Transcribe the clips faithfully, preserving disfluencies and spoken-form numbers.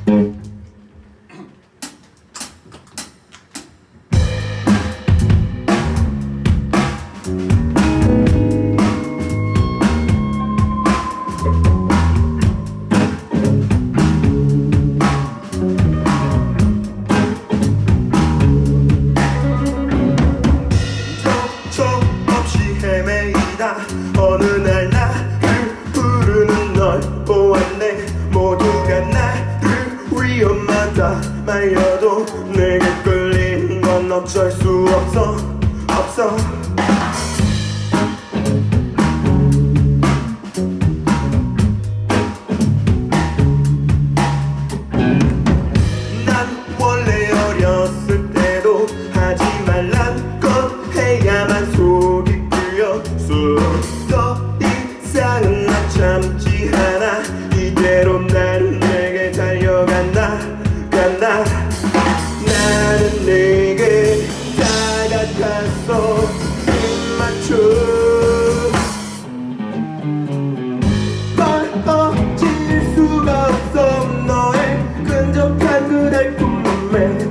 어느 날 나를 부르는 널 보았네. 모두가 나를 위험하다 말려도 내게 끌리는 건 어쩔 수 없어 없어. 난 원래 어렸을 때도 하지 말란 건 해야만 속이 더 이상은 나 참지 않아. 이대로 나는 내게 달려간다 간다. 나는 내게 다가가서 입 맞춰 떨어질 수가 없어. 너의 끈적한 그 달콤함에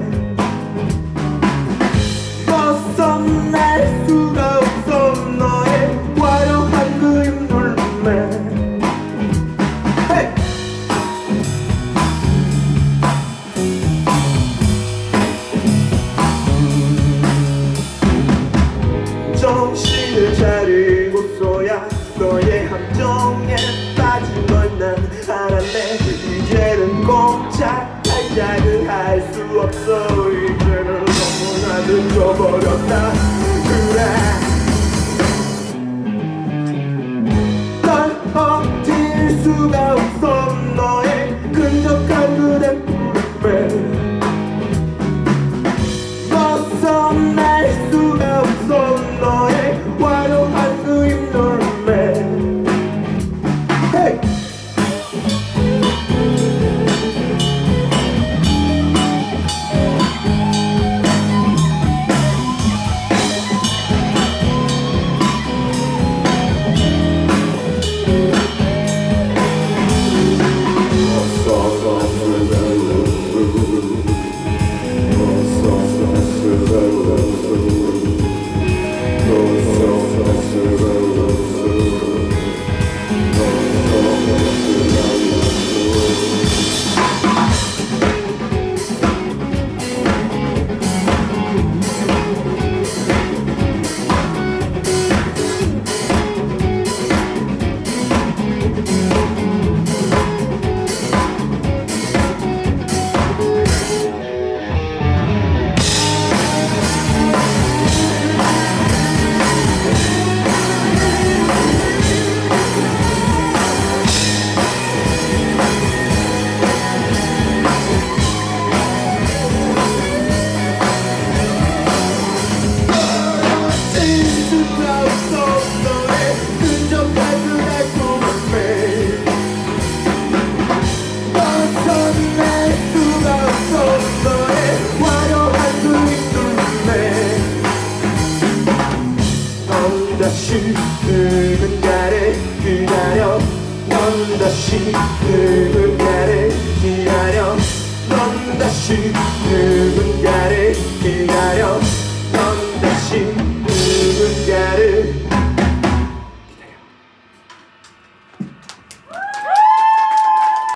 벗어날 수가 없어. 너의 화려한 그 입놀림에 hey! 정신을 차리고서야 너의 함정에 빠진 걸 난 알았네. 이제는 꼼짝 발작을 할 수 없어. 이제는 너무나 늦어버렸다. 그래 떨어질 수가 없어. 너의 끈적한 그 달콤함에 벗어날 수가 없어. 너의 화려한 그 입놀림에 hey! 다시 늙은 달을 기다려. 넌 다시